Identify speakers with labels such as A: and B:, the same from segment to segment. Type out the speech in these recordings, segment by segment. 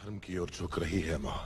A: धर्म की ओर झुक रही है मां।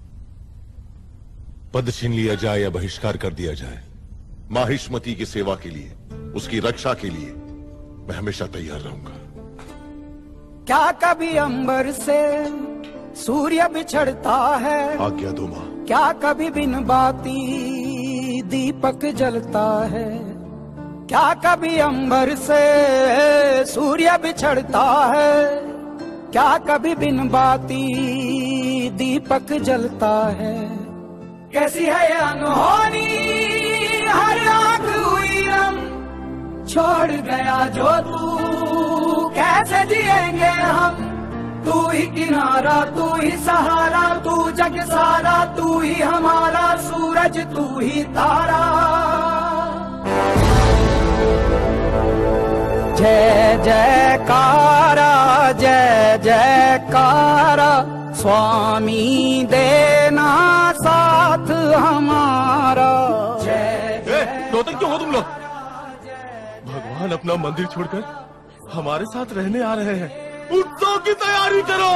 A: पद छीन लिया जाए या बहिष्कार कर दिया जाए, माहिष्मती की सेवा के लिए, उसकी रक्षा के लिए मैं हमेशा तैयार रहूंगा।
B: क्या कभी अंबर से सूर्य बिछड़ता है?
A: आज्ञा दो मां।
B: क्या कभी बिन बाती दीपक जलता है? क्या कभी अंबर से सूर्य बिछड़ता है? क्या कभी बिन बाती दीपक जलता है? कैसी है ये अनहोनी, हर आंख हुई रम, छोड़ गया जो तू कैसे जिएंगे हम? तू ही किनारा, तू ही सहारा, तू जग सारा, तू ही हमारा सूरज, तू ही तारा। जय जयकारा, जय जयकारा, स्वामी देना साथ हमारा।
A: रोते क्यों हो तुम लोग? भगवान अपना मंदिर छोड़कर हमारे साथ रहने आ रहे हैं। उत्सव की तैयारी करो।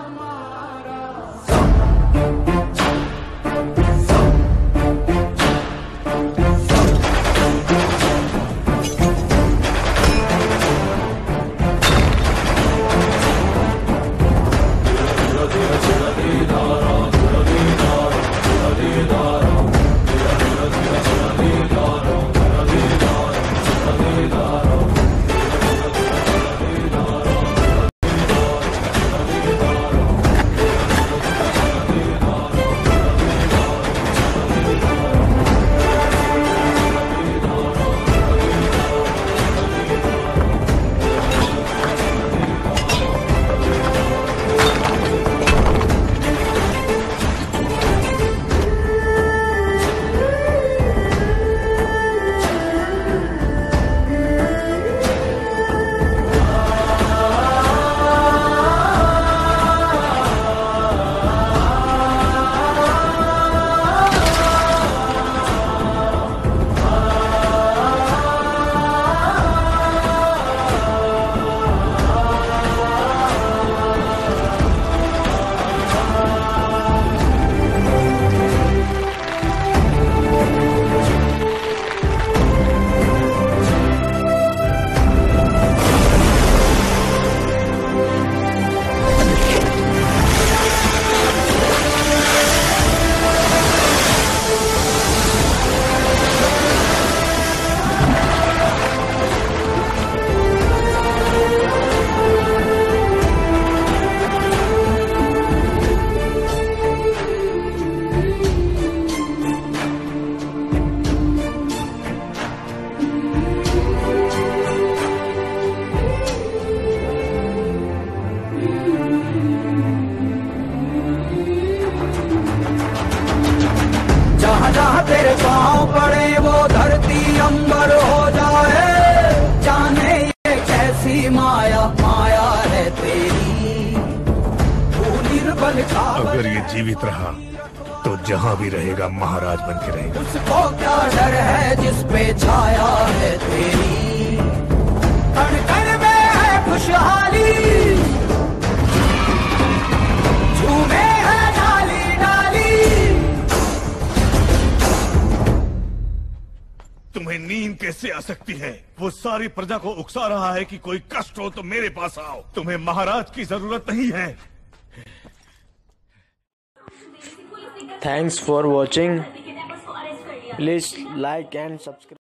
B: जहाँ तेरे पाँव पड़े वो धरती अंबर हो जाए। जाने ये कैसी माया, माया है तेरी, तू निर्बल का।
C: अगर ये जीवित रहा तो जहाँ भी रहेगा महाराज बन के रहेगा।
B: उसको क्या डर है जिस पे छाया है तेरी, कण कण में है खुशहाली, झूमे है डाली डाली।
C: तुम्हें नींद कैसे आ सकती है? वो सारी प्रजा को उकसा रहा है कि कोई कष्ट हो तो मेरे पास आओ। तुम्हें महाराज की जरूरत नहीं है।
D: Thanks for watching. Please like and subscribe.